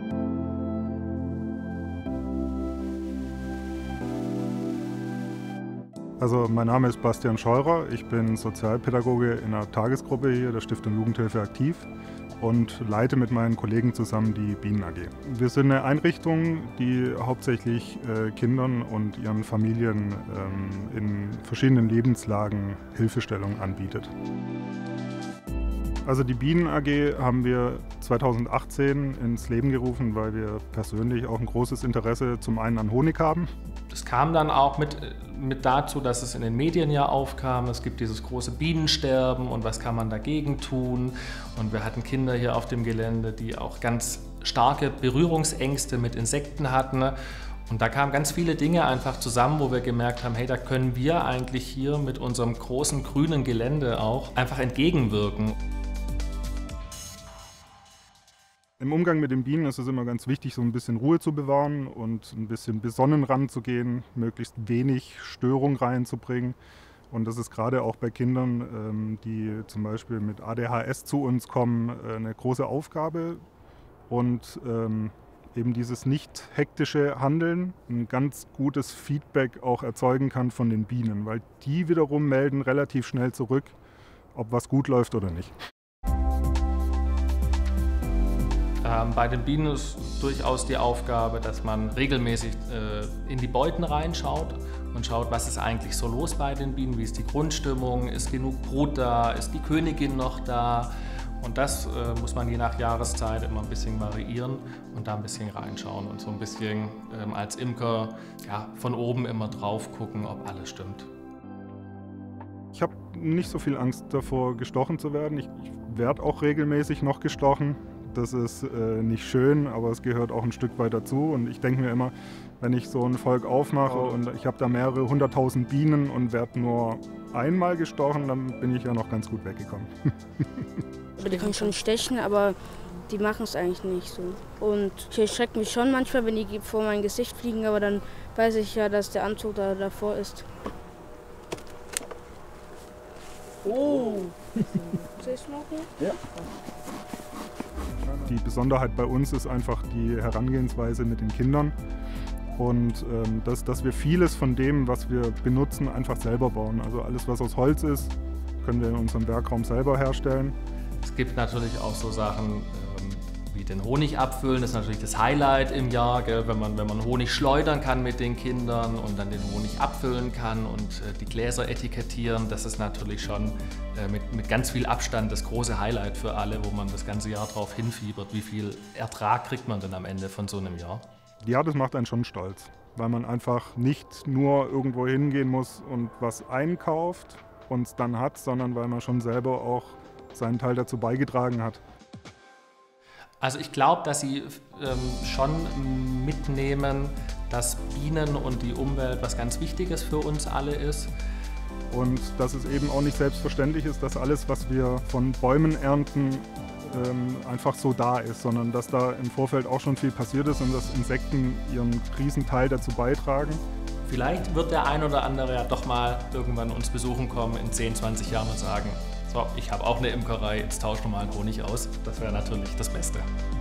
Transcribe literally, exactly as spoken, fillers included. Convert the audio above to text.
Also mein Name ist Bastian Scheurer, ich bin Sozialpädagoge in einer Tagesgruppe hier der Stiftung Jugendhilfe aktiv und leite mit meinen Kollegen zusammen die Bienen A G. Wir sind eine Einrichtung, die hauptsächlich äh, Kindern und ihren Familien ähm, in verschiedenen Lebenslagen Hilfestellung anbietet. Also die Bienen A G haben wir zweitausendachtzehn ins Leben gerufen, weil wir persönlich auch ein großes Interesse zum einen an Honig haben. Es kam dann auch mit, mit dazu, dass es in den Medien ja aufkam. Es gibt dieses große Bienensterben und was kann man dagegen tun. Und wir hatten Kinder hier auf dem Gelände, die auch ganz starke Berührungsängste mit Insekten hatten. Und da kamen ganz viele Dinge einfach zusammen, wo wir gemerkt haben, hey, da können wir eigentlich hier mit unserem großen grünen Gelände auch einfach entgegenwirken. Im Umgang mit den Bienen ist es immer ganz wichtig, so ein bisschen Ruhe zu bewahren und ein bisschen besonnen ranzugehen, möglichst wenig Störung reinzubringen. Und das ist gerade auch bei Kindern, die zum Beispiel mit A D H S zu uns kommen, eine große Aufgabe. Und eben dieses nicht hektische Handeln ein ganz gutes Feedback auch erzeugen kann von den Bienen, weil die wiederum melden relativ schnell zurück, ob was gut läuft oder nicht. Bei den Bienen ist durchaus die Aufgabe, dass man regelmäßig äh, in die Beuten reinschaut und schaut, was ist eigentlich so los bei den Bienen, wie ist die Grundstimmung, ist genug Brut da, ist die Königin noch da. Und das äh, muss man je nach Jahreszeit immer ein bisschen variieren und da ein bisschen reinschauen und so ein bisschen ähm, als Imker ja, von oben immer drauf gucken, ob alles stimmt. Ich habe nicht so viel Angst davor, gestochen zu werden. Ich, ich werde auch regelmäßig noch gestochen. Das ist äh, nicht schön, aber es gehört auch ein Stück weit dazu. Und ich denke mir immer, wenn ich so ein Volk aufmache und ich habe da mehrere hunderttausend Bienen und werde nur einmal gestochen, dann bin ich ja noch ganz gut weggekommen. Die können schon stechen, aber die machen es eigentlich nicht so. Und ich erschrecke mich schon manchmal, wenn die vor mein Gesicht fliegen, aber dann weiß ich ja, dass der Anzug da davor ist. Oh! Soll ich es machen? Ja. Die Besonderheit bei uns ist einfach die Herangehensweise mit den Kindern und ähm, dass, dass wir vieles von dem, was wir benutzen, einfach selber bauen. Also alles, was aus Holz ist, können wir in unserem Werkraum selber herstellen. Es gibt natürlich auch so Sachen ähm, wie den Honig abfüllen. Das ist natürlich das Highlight im Jahr, gell? Wenn man, wenn man Honig schleudern kann mit den Kindern und dann den Honig abfüllen kann und äh, die Gläser etikettieren. Das ist natürlich schon äh, mit, mit ganz viel Abstand das große Highlight für alle, wo man das ganze Jahr drauf hinfiebert. Wie viel Ertrag kriegt man denn am Ende von so einem Jahr? Ja, das macht einen schon stolz, weil man einfach nicht nur irgendwo hingehen muss und was einkauft und es dann hat, sondern weil man schon selber auch seinen Teil dazu beigetragen hat. Also ich glaube, dass Sie ähm, schon mitnehmen, dass Bienen und die Umwelt was ganz Wichtiges für uns alle ist. Und dass es eben auch nicht selbstverständlich ist, dass alles, was wir von Bäumen ernten, ähm, einfach so da ist, sondern dass da im Vorfeld auch schon viel passiert ist und dass Insekten ihren Riesenteil dazu beitragen. Vielleicht wird der ein oder andere ja doch mal irgendwann uns besuchen kommen in zehn, zwanzig Jahren und sagen, so, ich habe auch eine Imkerei, jetzt tauschen wir mal einen Honig aus. Das wäre natürlich das Beste.